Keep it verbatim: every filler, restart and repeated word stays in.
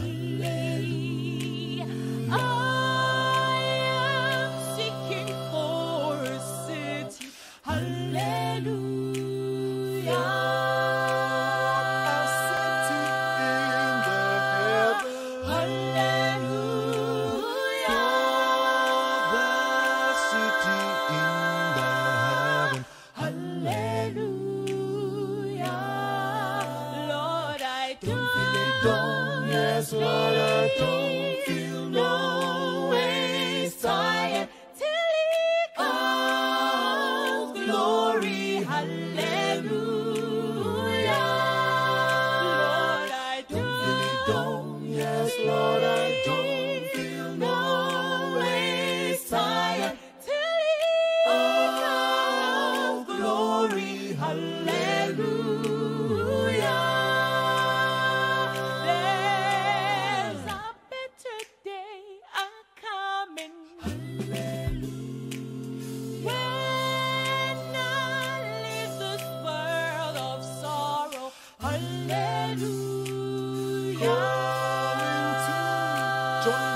I am seeking for a city. Hallelujah. A city in the heavens. Hallelujah. The city in the heaven. Hallelujah. Lord, I Don't feel it down, yes, Lord, I don't feel no ways tired. till He comes. Glory, hallelujah. Lord, I Don't feel it down, yes, Lord, I don't feel no ways tired. till He comes. Glory, hallelujah. There's a better day a-coming. When I leave this world of sorrow. Hallelujah. Join